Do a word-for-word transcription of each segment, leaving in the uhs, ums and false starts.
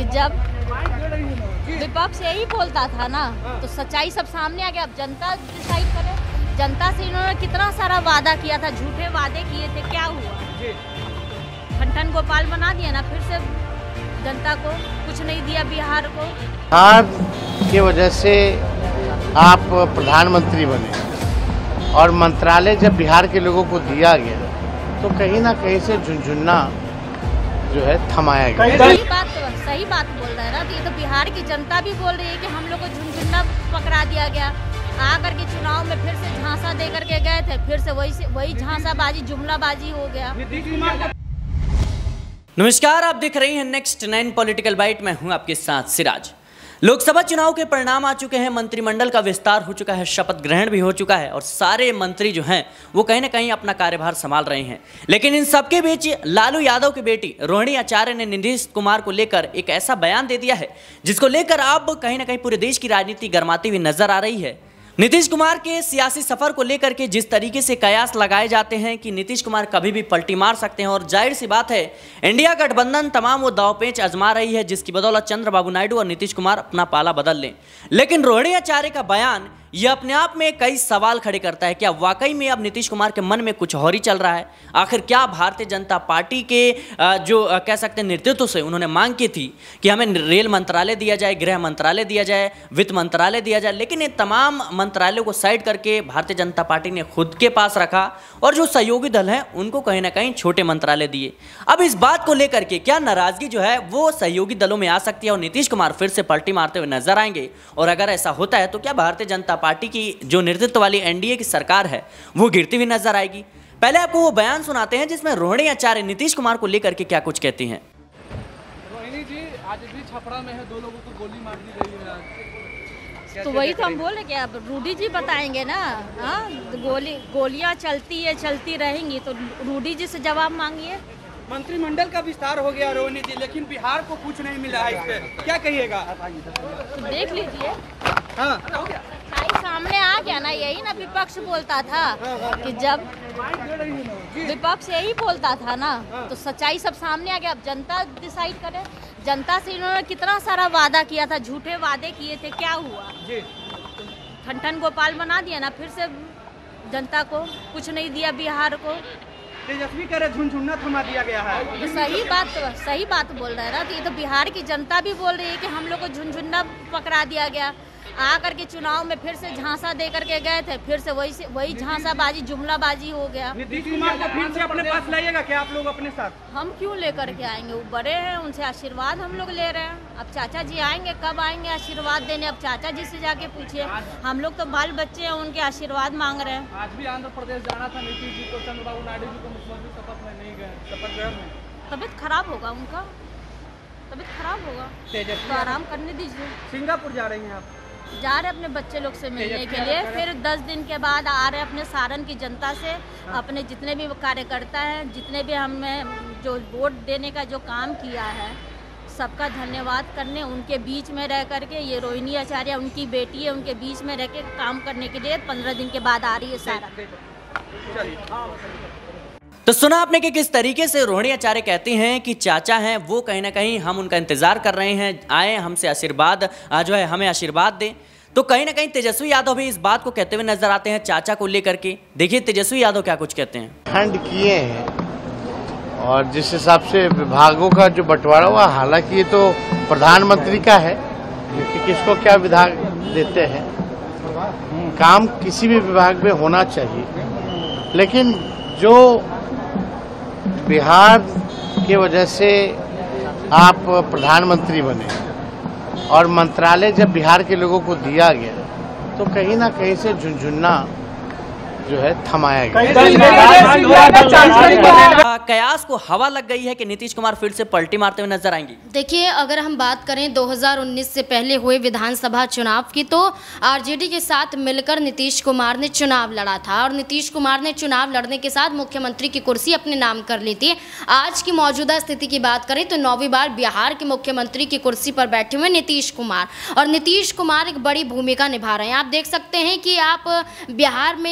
जब विपक्ष यही बोलता था ना, तो सच्चाई सब सामने आ गया। अब जनता डिसाइड करे। जनता से इन्होंने कितना सारा वादा किया था, झूठे वादे किए थे, क्या हुआ? ठन गोपाल बना दिया ना, फिर से जनता को कुछ नहीं दिया बिहार को। बिहार की वजह से आप प्रधानमंत्री बने और मंत्रालय जब बिहार के लोगों को दिया गया तो कहीं ना कहीं से झुनझुना जो है थमाया गया। सही बात सही बात बोल रहा है ना, ये तो बिहार की जनता भी बोल रही है कि हम लोग को झुनझुना पकड़ा दिया गया। आकर के चुनाव में फिर से झांसा दे करके गए थे, फिर से वही से वही झांसाबाजी जुमलाबाजी हो गया। नमस्कार, आप देख रही हैं नेक्स्ट नाइन पॉलिटिकल बाइट। मैं हूं आपके साथ सिराज। लोकसभा चुनाव के परिणाम आ चुके हैं, मंत्रिमंडल का विस्तार हो चुका है, शपथ ग्रहण भी हो चुका है और सारे मंत्री जो हैं वो कहीं ना कहीं अपना कार्यभार संभाल रहे हैं। लेकिन इन सबके बीच लालू यादव की बेटी रोहिणी आचार्य ने नीतीश कुमार को लेकर एक ऐसा बयान दे दिया है जिसको लेकर अब कहीं ना कहीं पूरे देश की राजनीति गरमाती हुई नजर आ रही है। नीतीश कुमार के सियासी सफर को लेकर के जिस तरीके से कयास लगाए जाते हैं कि नीतीश कुमार कभी भी पलटी मार सकते हैं, और जाहिर सी बात है इंडिया गठबंधन तमाम वो दांवपेच आजमा रही है जिसकी बदौलत चंद्रबाबू नायडू और नीतीश कुमार अपना पाला बदल लें। लेकिन रोहिणी आचार्य का बयान यह अपने आप में कई सवाल खड़े करता है। क्या वाकई में अब नीतीश कुमार के मन में कुछ और ही चल रहा है? आखिर क्या भारतीय जनता पार्टी के जो कह सकते हैं नेतृत्व से उन्होंने मांग की थी कि हमें रेल मंत्रालय दिया जाए, गृह मंत्रालय दिया जाए, वित्त मंत्रालय दिया जाए, लेकिन ये तमाम मंत्रालयों को साइड करके भारतीय जनता पार्टी ने खुद के पास रखा और जो सहयोगी दल हैं उनको कहीं ना कहीं छोटे मंत्रालय दिए। अब इस बात को लेकर के क्या नाराजगी जो है वो सहयोगी दलों में आ सकती है और नीतीश कुमार फिर से पलटी मारते हुए नजर आएंगे? और अगर ऐसा होता है तो क्या भारतीय जनता पार्टी की जो नेतृत्व वाली एनडीए की सरकार है वो गिरती हुई नजर आएगी? पहले आपको वो बयान सुनाते हैं जिसमें रोहिणी आचार्य नीतीश कुमार को लेकर के क्या कुछ कहती हैं। रोहिणी जी, आज भी छपरा में है, दो लोगों को गोली मार दी गई है। तो वही तो हम बोल रहे कि अब रूडी जी बताएंगे ना। हाँ, गोली गोलियां चलती है, चलती रहेंगी, तो रूडी जी से जवाब मांगिए। मंत्रिमंडल का विस्तार हो गया रोहिणी जी, लेकिन बिहार को कुछ नहीं मिला है, इस पे क्या कहिएगा? तो देख लीजिए, हाँ सामने आ गया ना। यही ना विपक्ष बोलता था कि जब विपक्ष यही बोलता था ना, तो सच्चाई सब सामने आ गया। अब जनता डिसाइड करे। जनता से इन्होंने कितना सारा वादा किया था, झूठे वादे किए थे, क्या हुआ? ठन गोपाल बना दिया ना, फिर से जनता को कुछ नहीं दिया बिहार को। तेजस्वी करे झुनझुना थमा दिया गया है। तो सही बात सही बात बोल रहा है ना, तो ये तो बिहार की जनता भी बोल रही है कि हम लोग को झुनझुना पकड़ा दिया गया। आकर के चुनाव में फिर से झांसा दे करके गए थे, फिर से वही से वही झांसाबाजी जुमलाबाजी हो गया। नीतीश कुमार को फिर से अपने पास लाइएगा क्या आप लोग अपने साथ? हम क्यों लेकर के आएंगे? वो बड़े हैं, उनसे आशीर्वाद हम लोग ले रहे हैं। अब चाचा जी आएंगे, कब आएंगे आशीर्वाद देने? अब चाचा जी से जाके पूछिए। हम लोग तो बाल बच्चे हैं, उनके आशीर्वाद मांग रहे हैं। आज भी आंध्र प्रदेश जाना था नीतीश जी को, चंद्रबाबू नायडू जी को मुख्यमंत्री शपथ में नहीं गए, शपथ ग्रहण में। तबीयत खराब होगा उनका, तबीयत खराब होगा, तो आराम करने दीजिए। सिंगापुर जा रही हैं आप? जा रहे अपने बच्चे लोग से मिलने के लिए, फिर दस दिन के बाद आ रहे अपने सारण की जनता से, अपने जितने भी कार्यकर्ता हैं, जितने भी हमें जो वोट देने का जो काम किया है, सबका धन्यवाद करने। उनके बीच में रह करके, ये रोहिणी आचार्य उनकी बेटी है, उनके बीच में रह के काम करने के लिए पंद्रह दिन के बाद आ रही है सारण। तो सुना आपने कि किस तरीके से रोहिणी आचार्य कहती हैं कि चाचा हैं वो कहीं ना कहीं हम उनका इंतजार कर रहे हैं, आए हमसे आशीर्वाद जो है हमें आशीर्वाद दें। तो कहीं ना कहीं तेजस्वी यादव भी इस बात को कहते हुए नजर आते हैं चाचा को लेकर के। देखिए तेजस्वी यादव क्या कुछ कहते हैं। खंड किए हैं और जिस हिसाब से विभागों का जो बंटवारा हुआ, हालांकि ये तो प्रधानमंत्री का है कि किसको क्या विभाग देते हैं, काम किसी भी विभाग में होना चाहिए। लेकिन जो बिहार की वजह से आप प्रधानमंत्री बने और मंत्रालय जब बिहार के लोगों को दिया गया तो कहीं ना कहीं से झुनझुना जो है थमाया गया। कयास को हवा लग गई है कि नीतीश कुमार फिर से पलटी मारते हुए नजर आएंगी। देखिए, अगर हम बात करें दो हज़ार उन्नीस से पहले हुए विधानसभा चुनाव की, तो आरजेडी के साथ मिलकर नीतीश कुमार ने चुनाव लड़ा था और नीतीश कुमार ने चुनाव लड़ने के साथ मुख्यमंत्री की कुर्सी अपने नाम कर ली थी। आज की मौजूदा स्थिति की बात करें तो नौवीं बार बिहार के मुख्यमंत्री की कुर्सी पर बैठे हुए नीतीश कुमार, और नीतीश कुमार एक बड़ी भूमिका निभा रहे हैं। आप देख सकते हैं कि आप बिहार में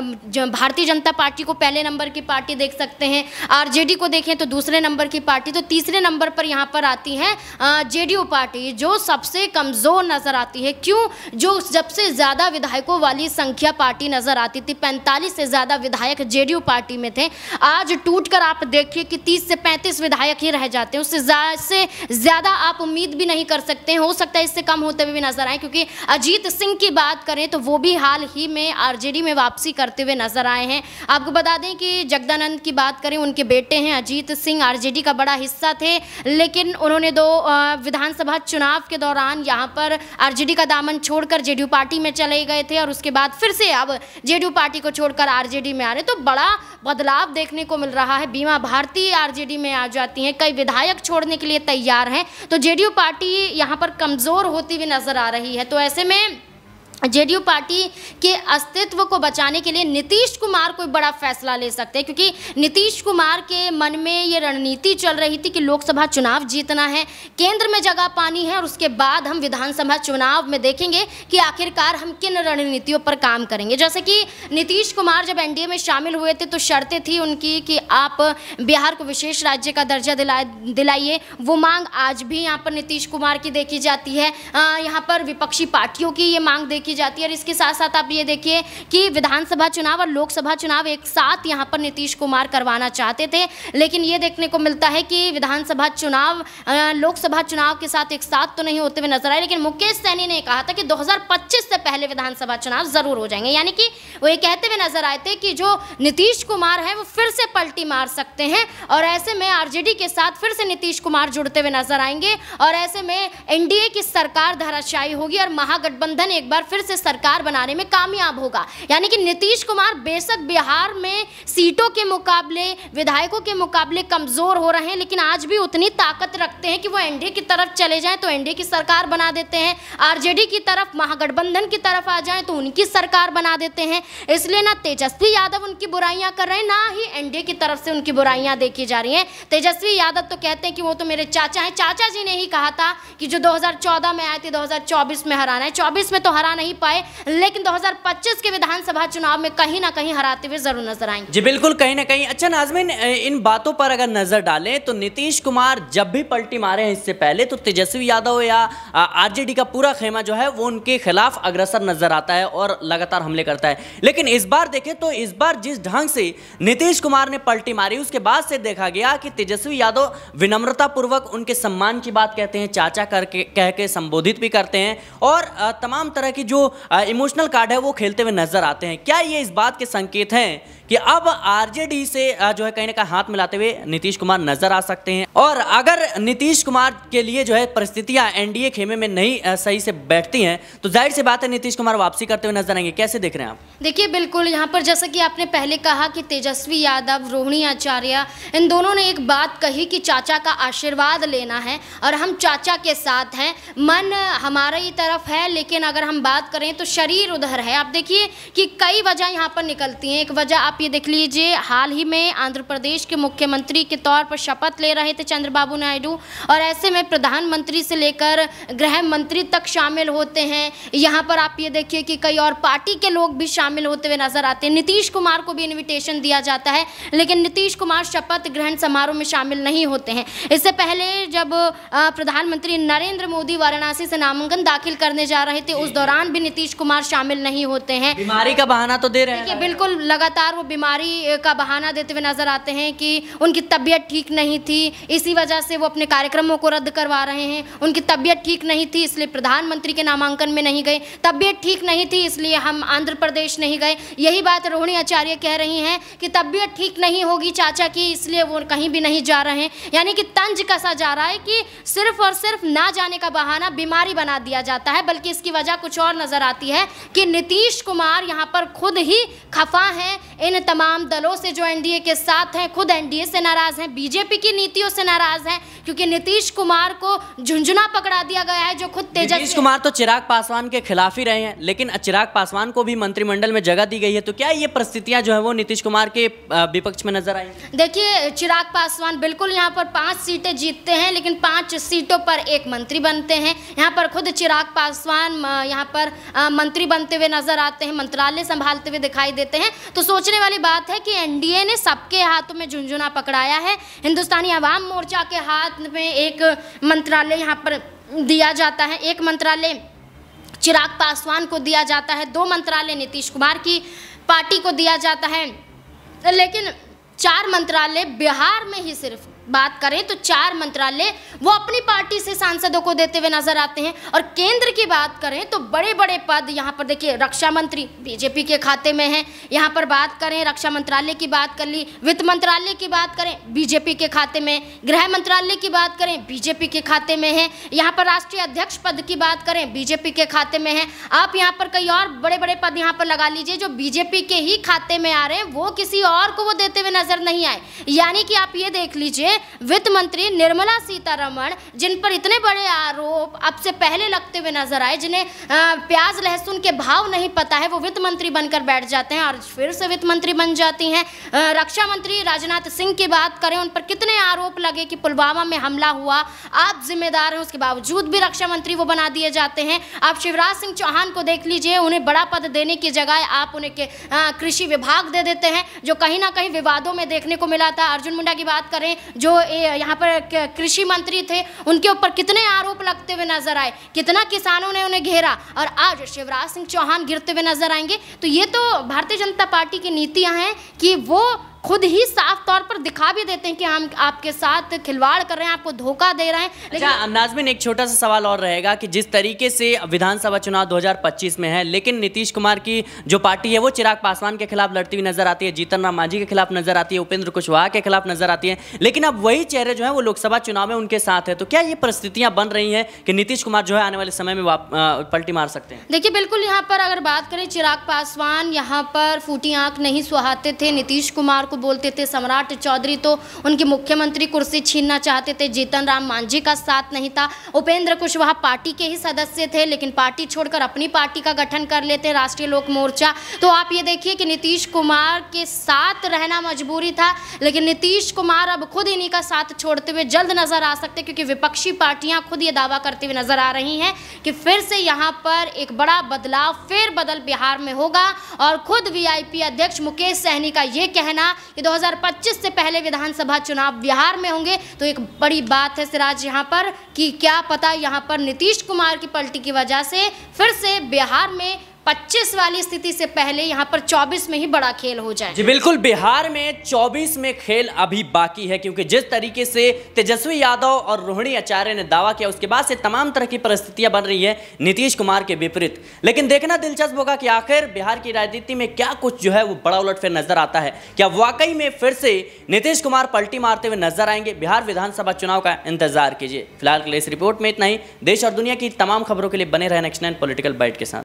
भारतीय जनता पार्टी को पहले नंबर की पार्टी देख सकते हैं, आरजेडी को देखें तो दूसरे नंबर की पार्टी, तो तीसरे नंबर पर यहाँ पर आती है जेडीयू पार्टी जो सबसे कमज़ोर नज़र आती है। क्यों? जो सबसे ज़्यादा विधायकों वाली संख्या पार्टी नज़र आती थी, पैंतालीस से ज़्यादा विधायक जेडीयू पार्टी में थे, आज टूटकर आप देखिए कि तीस से पैंतीस विधायक ही रह जाते हैं। उससे ज़्यादा आप उम्मीद भी नहीं कर सकते हैं, हो सकता है इससे कम होते हुए भी नजर आए, क्योंकि अजीत सिंह की बात करें तो वो भी हाल ही में आरजेडी में वापसी करते हुए नजर आए हैं। आपको बता दें कि जगदानंद की बात करें, उनके बेटे हैं अजीत सिंह, आरजेडी का बड़ा हिस्सा थे, लेकिन उन्होंने दो विधानसभा चुनाव के दौरान यहाँ पर आरजेडी का दामन छोड़कर जेडीयू पार्टी में चले गए थे और उसके बाद फिर से अब जेडीयू पार्टी को छोड़कर आरजेडी में आ रहे, तो बड़ा बदलाव देखने को मिल रहा है। बीमा भारती आरजेडी में आ जाती हैं, कई विधायक छोड़ने के लिए तैयार हैं, तो जेडीयू पार्टी यहाँ पर कमज़ोर होती हुई नजर आ रही है। तो ऐसे में जेडीयू पार्टी के अस्तित्व को बचाने के लिए नीतीश कुमार कोई बड़ा फैसला ले सकते हैं, क्योंकि नीतीश कुमार के मन में ये रणनीति चल रही थी कि लोकसभा चुनाव जीतना है, केंद्र में जगह पानी है और उसके बाद हम विधानसभा चुनाव में देखेंगे कि आखिरकार हम किन रणनीतियों पर काम करेंगे। जैसे कि नीतीश कुमार जब एनडीए में शामिल हुए थे तो शर्तें थी उनकी कि आप बिहार को विशेष राज्य का दर्जा दिला दिलाइए। वो मांग आज भी यहाँ पर नीतीश कुमार की देखी जाती है, यहाँ पर विपक्षी पार्टियों की ये मांग देखी जाती है। और इसके साथ साथ आप ये देखिए कि विधानसभा चुनाव और लोकसभा चुनाव एक साथ यहाँ पर नीतीश कुमार करवाना चाहते थे, लेकिन ये देखने को मिलता है कि विधानसभा चुनाव लोकसभा चुनाव के साथ एक साथ तो नहीं होते हुए नजर आए। लेकिन मुकेश सहनी ने कहा था कि दो हज़ार पच्चीस से पहले विधानसभा चुनाव जरूर हो जाएंगे, यानी कि वो ये कहते हुए नजर आए थे कि जो नीतीश कुमार है वो फिर से पलटी मार सकते हैं और ऐसे में आरजेडी के साथ फिर से नीतीश कुमार जुड़ते हुए नजर आएंगे और ऐसे में एनडीए की सरकार धराशायी होगी और महागठबंधन एक बार फिर से सरकार बनाने में कामयाब होगा। यानी कि नीतीश कुमार बेशक बिहार में सीटों के मुकाबले, विधायकों के मुकाबले कमजोर हो रहे हैं, लेकिन आज भी उतनी ताकत रखते हैं कि वो एनडीए की तरफ चले जाएं तो एनडीए की सरकार बना देते हैं, आरजेडी की तरफ, महागठबंधन की तरफ आ जाएं तो उनकी सरकार बना देते हैं। इसलिए ना तेजस्वी यादव उनकी बुराइयां कर रहे हैं, ना ही एनडीए की तरफ से उनकी बुराइयां देखी जा रही हैं। तेजस्वी यादव तो कहते हैं कि वो तो मेरे चाचा हैं। चाचा जी ने ही कहा था कि जो दो हज़ार चौदह में आए थे दो हज़ार चौबीस में हराना है, चौबीस में तो हरा नहीं पाए, लेकिन दो हज़ार पच्चीस के विधानसभा चुनाव में कहीं ना कहीं हराते हुए जरूर नजर आएंगे। जी बिल्कुल, कहीं ना कहीं। अच्छा नाज़मीन, इन बातों पर अगर नजर डालें तो नीतीश कुमार जब भी पलटी मारे हैं इससे पहले तो तेजस्वी यादव या आरजेडी का पूरा खेमा जो है वो उनके खिलाफ अग्रसर नजर आता है और लगातार हमले करता है। लेकिन इस बार देखें तो इस बार जिस ढंग से नीतीश कुमार ने पलटी मारी उसके बाद से देखा गया कि तेजस्वी यादव विनम्रता पूर्वक उनके सम्मान की बात कहते हैं, चाचा करके कह के संबोधित भी करते हैं और तमाम तरह की जो इमोशनल कार्ड है वो खेलते हुए नजर आते हैं। क्या ये इस बात के संकेत हैं कि अब आरजेडी से जो है कहीं ना कहीं हाथ मिलाते हुए नीतीश कुमार नजर आ सकते हैं? और अगर नीतीश कुमार के लिए जो है परिस्थितियां एनडीए खेमे में नहीं सही से बैठती हैं तो जाहिर सी बात है नीतीश कुमार वापसी करते हुए नजर आएंगे। कैसे देख रहे हैं आप? देखिए बिल्कुल, यहाँ पर जैसा कि आपने पहले कहा कि तेजस्वी यादव, रोहिणी आचार्य, इन दोनों ने एक बात कही कि चाचा का आशीर्वाद लेना है और हम चाचा के साथ हैं, मन हमारी तरफ है, लेकिन अगर हम बात करें तो शरीर उधर है। आप देखिए कि कई वजह यहाँ पर निकलती हैं। एक वजह आप ये देख लीजिए, हाल ही में आंध्र प्रदेश के मुख्यमंत्री के तौर पर शपथ ले रहे थे चंद्रबाबू नायडू और ऐसे में प्रधानमंत्री से लेकर गृह मंत्री तक शामिल होते हैं। यहाँ पर आप ये देखिए कि कई और पार्टी के लोग भी शामिल होते हुए नजर आते हैं। नीतीश कुमार को भी इनविटेशन दिया जाता है, लेकिन नीतीश कुमार शपथ ग्रहण समारोह में शामिल नहीं होते हैं। इससे पहले जब प्रधानमंत्री नरेंद्र मोदी वाराणसी से नामांकन दाखिल करने जा रहे थे उस दौरान भी नीतीश कुमार शामिल नहीं होते हैं। बीमारी का बहाना तो दे रहे हैं। बिल्कुल, लगातार वो बीमारी का बहाना देते हुए नजर आते हैं कि उनकी तबीयत ठीक नहीं थी, इसी वजह से वो अपने कार्यक्रमों को रद्द करवा रहे हैं। उनकी तबीयत ठीक नहीं थी इसलिए प्रधानमंत्री के नामांकन में नहीं गए, तबीयत ठीक नहीं थी इसलिए हम आंध्र प्रदेश नहीं गए। यही बात रोहिणी आचार्य कह रही हैं कि तबीयत ठीक नहीं होगी चाचा की इसलिए वो कहीं भी नहीं जा रहे हैं। यानी कि तंज कसा जा रहा है कि सिर्फ और सिर्फ ना जाने का बहाना बीमारी बना दिया जाता है, बल्कि इसकी वजह कुछ और नजर आती है कि नीतीश कुमार यहाँ पर खुद ही खफा हैं इन हैं तमाम दलों से जो एनडीए के साथ हैं, खुद एनडीए से नाराज हैं, बीजेपी की नीतियों से नाराज हैं, क्योंकि नीतीश कुमार को झुंझुना पकड़ा दिया गया है, जो खुद तेजस्वी। नीतीश कुमार तो चिराग पासवान के खिलाफ ही रहे हैं, लेकिन चिराग पासवान को भी मंत्रिमंडल में जगह दी गई है, तो क्या ये परिस्थितियां जो है वो नीतीश कुमार के विपक्ष में नजर आई? देखिए, चिराग पासवान बिल्कुल यहाँ पर पांच सीटें जीतते हैं, लेकिन पांच सीटों पर एक मंत्री बनते हैं। यहाँ पर खुद चिराग पासवान यहाँ पर मंत्री बनते हुए नजर आते हैं, मंत्रालय संभालते हुए दिखाई देते हैं। तो सोचने वाली बात है कि एनडीए ने सबके हाथों में झुंझुना पकड़ाया है। हिंदुस्तानी अवाम मोर्चा के हाथ में एक मंत्रालय यहाँ पर दिया जाता है, एक मंत्रालय चिराग पासवान को दिया जाता है, दो मंत्रालय नीतीश कुमार की पार्टी को दिया जाता है, लेकिन चार मंत्रालय बिहार में ही सिर्फ बात करें तो चार मंत्रालय वो अपनी पार्टी से सांसदों को देते हुए नजर आते हैं। और केंद्र की बात करें तो बड़े बड़े पद यहाँ पर देखिए, रक्षा मंत्री बीजेपी के खाते में है। यहाँ पर बात करें रक्षा मंत्रालय की बात कर ली, वित्त मंत्रालय की बात करें बीजेपी के खाते में, गृह मंत्रालय की बात करें बीजेपी के खाते में है, यहाँ पर राष्ट्रीय अध्यक्ष पद की बात करें बीजेपी के खाते में है। आप यहाँ पर कई और बड़े बड़े पद यहाँ पर लगा लीजिए जो बीजेपी के ही खाते में आ रहे हैं, वो किसी और को वो देते हुए नजर नहीं आए। यानी कि आप ये देख लीजिए, वित्त मंत्री निर्मला सीतारमण, जिन पर इतने बड़े आरोप अब से पहले लगते हुए नजर आए, जिन्हें प्याज लहसुन के भाव नहीं पता है, वो वित्त मंत्री बनकर बैठ जाते हैं और फिर से वित्त मंत्री बन जाती हैं। रक्षा मंत्री राजनाथ सिंह की बात करें, उन पर कितने आरोप लगे कि पुलवामा में हमला हुआ, आप जिम्मेदार हैं, उसके बावजूद भी रक्षा मंत्री वो बना दिए जाते हैं। आप शिवराज सिंह चौहान को देख लीजिए, उन्हें बड़ा पद देने की जगह आप उन्हें के कृषि विभाग दे देते हैं, जो कहीं ना कहीं विवादों में देखने को मिला था। अर्जुन मुंडा की बात करें, जो यहाँ पर कृषि मंत्री थे, उनके ऊपर कितने आरोप लगते हुए नजर आए, कितना किसानों ने उन्हें घेरा, और आज शिवराज सिंह चौहान गिरते हुए नजर आएंगे। तो ये तो भारतीय जनता पार्टी की नीतियां हैं कि वो खुद ही साफ तौर पर दिखा भी देते हैं कि हम आपके साथ खिलवाड़ कर रहे हैं, आपको धोखा दे रहे हैं। लेकिन अच्छा, नाज़मीन एक छोटा सा सवाल और रहेगा कि जिस तरीके से विधानसभा चुनाव दो हज़ार पच्चीस में है, लेकिन नीतीश कुमार की जो पार्टी है वो चिराग पासवान के खिलाफ लड़ती हुई नजर आती है, जीतन राम मांझी के खिलाफ नजर आती है, उपेंद्र कुशवाहा के खिलाफ नजर आती है, लेकिन अब वही चेहरे जो है वो लोकसभा चुनाव में उनके साथ है। तो क्या ये परिस्थितियां बन रही हैं कि नीतीश कुमार जो है आने वाले समय में पलटी मार सकते हैं? देखिए, बिल्कुल यहाँ पर अगर बात करें, चिराग पासवान यहाँ पर फूटी आंख नहीं सुहाते थे, नीतीश कुमार को बोलते थे। सम्राट चौधरी तो उनकी मुख्यमंत्री कुर्सी छीनना चाहते थे, जीतन राम मांझी का साथ नहीं था, उपेंद्र कुशवाहा पार्टी के ही सदस्य थे, लेकिन पार्टी छोड़कर अपनी पार्टी का गठन कर लेते राष्ट्रीय लोक मोर्चा। तो आप ये देखिए कि नीतीश कुमार के साथ रहना मजबूरी था, लेकिन नीतीश कुमार अब खुद इन्हीं का साथ छोड़ते हुए जल्द नजर आ सकते, क्योंकि विपक्षी पार्टियां खुद ये दावा करते हुए नजर आ रही हैं कि फिर से यहाँ पर एक बड़ा बदलाव, फेर बदल बिहार में होगा। और खुद वीआईपी अध्यक्ष मुकेश सहनी का ये कहना कि दो हज़ार पच्चीस से पहले विधानसभा चुनाव बिहार में होंगे, तो एक बड़ी बात है सिराज यहाँ पर कि क्या पता यहाँ पर नीतीश कुमार की पलटी की वजह से फिर से बिहार में पच्चीस वाली स्थिति से पहले यहाँ पर चौबीस में ही बड़ा खेल हो जाए। जी बिल्कुल, बिहार में चौबीस में खेल अभी बाकी है, क्योंकि जिस तरीके से तेजस्वी यादव और रोहिणी आचार्य ने दावा किया, उसके बाद से तमाम तरह की परिस्थितियां बन रही है नीतीश कुमार के विपरीत। लेकिन देखना दिलचस्प होगा कि आखिर बिहार की राजनीति में क्या कुछ जो है वो बड़ा उलटफेर नजर आता है। क्या वाकई में फिर से नीतीश कुमार पलटी मारते हुए नजर आएंगे? बिहार विधानसभा चुनाव का इंतजार कीजिए। फिलहाल के लिए इस रिपोर्ट में इतना ही। देश और दुनिया की तमाम खबरों के लिए बने रहे नेक्स्ट नाइन पॉलिटिकल बाइट के साथ।